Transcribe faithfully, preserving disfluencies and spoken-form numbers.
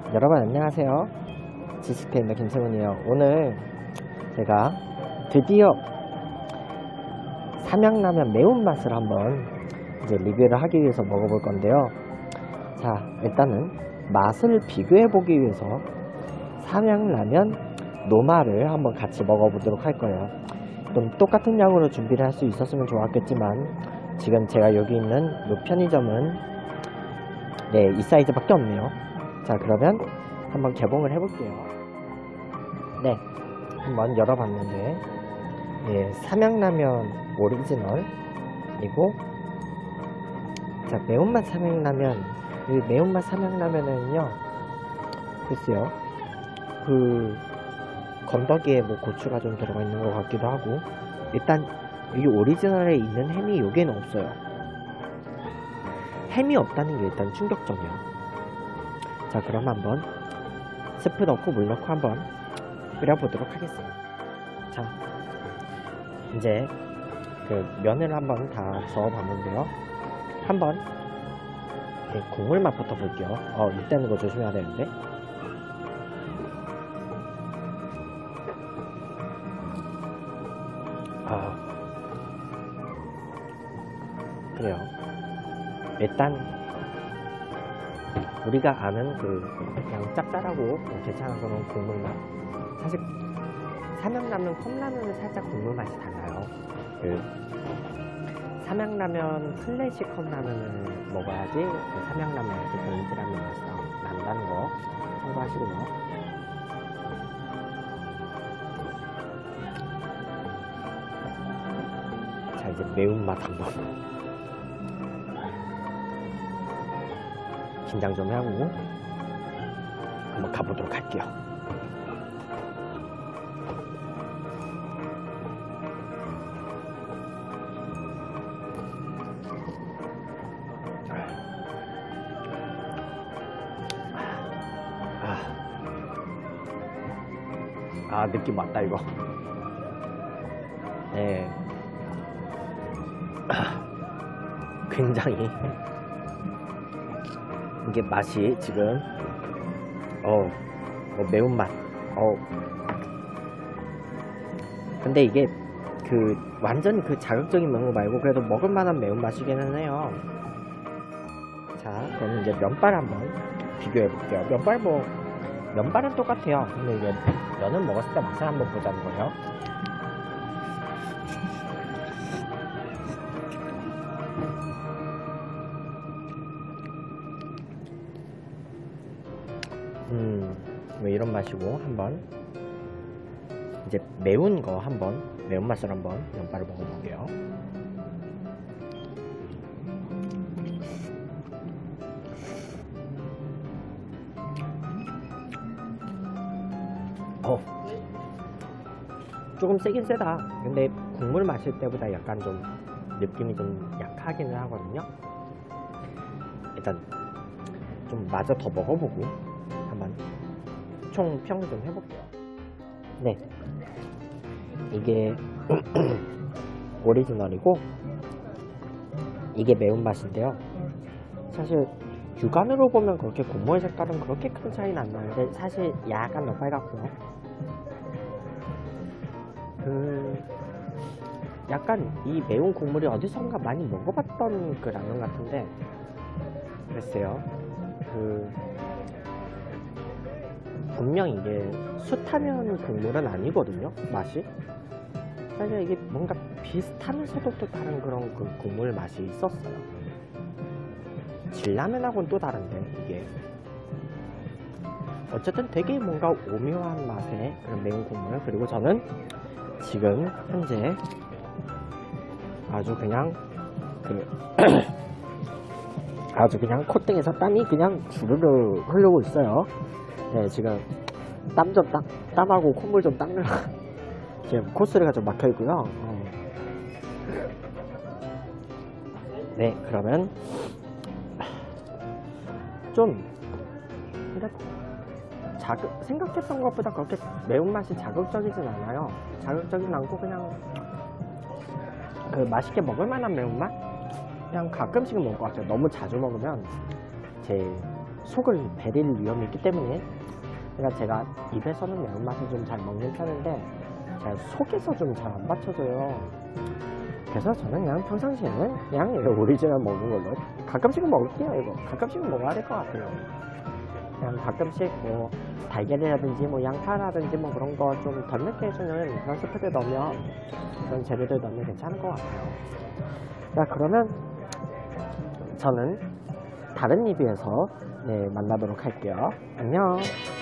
여러분 안녕하세요. 지식페인더 김세훈이에요. 오늘 제가 드디어 삼양라면 매운맛을 한번 이제 리뷰를 하기 위해서 먹어볼 건데요. 자, 일단은 맛을 비교해 보기 위해서 삼양라면 노마를 한번 같이 먹어보도록 할 거예요. 좀 똑같은 양으로 준비를 할 수 있었으면 좋았겠지만 지금 제가 여기 있는 이 편의점은 네, 이 사이즈밖에 없네요. 자, 그러면 한번 개봉을 해볼게요. 네, 한번 열어봤는데 예, 삼양라면 오리지널이고, 자, 매운맛 삼양라면, 이 매운맛 삼양라면은요, 글쎄요, 그 건더기에 뭐 고추가 좀 들어가 있는 것 같기도 하고, 일단 여기 오리지널에 있는 햄이 여기에는 없어요. 햄이 없다는 게 일단 충격적이에요. 자, 그럼 한번 스프 넣고 물 넣고 한번 끓여보도록 하겠습니다. 자, 이제 그 면을 한번 다 저어봤는데요. 한번 이렇게 국물 맛부터 볼게요. 어, 이때는 거 조심해야 되는데. 아, 그래요. 일단 우리가 아는 그 그냥 짭짤하고 괜찮은 그런 국물 맛. 사실 삼양라면 컵라면은 살짝 국물 맛이 달라요. 그 삼양라면 클래식 컵라면을 먹어야지 그 삼양라면 이렇게 봉지라면 맛이 나, 난다는 거 참고하시고요. 자, 이제 매운맛 한번 긴장 좀 하고 한번 가보도록 할게요. 아, 아 느낌 왔다 이거. 네, 굉장히 이게 맛이 지금 어, 어 매운맛. 어 근데 이게 그 완전 그 자극적인 매운 거 말고 그래도 먹을만한 매운맛이기는 해요. 자, 그럼 이제 면발 한번 비교해 볼게요. 면발 뭐 면발은 똑같아요. 근데 이제 면을 먹었을 때 맛을 한번 보자는 거예요. 음, 뭐 이런 맛이고, 한번 이제 매운 거 한번 매운맛을 한번 면발을 먹어볼게요. 어, 조금 세긴 세다. 근데 국물 마실 때보다 약간 좀 느낌이 좀 약하기는 하거든요. 일단 좀 마저 더 먹어보고 한번 총 평을 좀 해볼게요. 네, 이게 오리지널이고 이게 매운맛인데요. 사실 육안으로 보면 그렇게 국물 색깔은 그렇게 큰 차이는 안 나는데 사실 약간 더 빨갛고요. 그 약간 이 매운 국물이 어디선가 많이 먹어봤던 그 라면 같은데, 글쎄요, 그 분명 이게 숯하면 국물은 아니거든요, 맛이. 사실 이게 뭔가 비슷하면서도 또 다른 그런 그 국물 맛이 있었어요. 진라면하고는 또 다른데, 이게 어쨌든 되게 뭔가 오묘한 맛의 그런 매운 국물. 그리고 저는 지금 현재 아주 그냥 그 아주 그냥 콧등에서 땀이 그냥 주르르 흐르고 있어요. 네, 지금 땀 좀 땀, 땀하고 콧물 좀 닦느라 지금 코스가 좀 막혀 있고요. 어. 네, 그러면 좀 근데 자극, 생각했던 것보다 그렇게 매운맛이 자극적이진 않아요. 자극적이진 않고 그냥 그 맛있게 먹을 만한 매운맛? 그냥 가끔씩은 먹을 것 같아요. 너무 자주 먹으면 제 속을 베릴 위험이 있기 때문에, 그러니까 제가 입에서는 매운맛을 좀 잘 먹는 편인데 제가 속에서 좀 잘 안 받쳐줘요. 그래서 저는 그냥 평상시에는 그냥 이거 오리지널 먹는 걸로 가끔씩은 먹을게요. 이거 가끔씩은 먹어야 될 것 같아요. 그냥 가끔씩 뭐 달걀이라든지 뭐 양파라든지 뭐 그런 거 좀 덜 맵게 해주는 그런 스프들 넣으면, 그런 재료들 넣으면 괜찮을 것 같아요. 자, 그러면 저는 다른 리뷰에서 네, 만나도록 할게요. 안녕.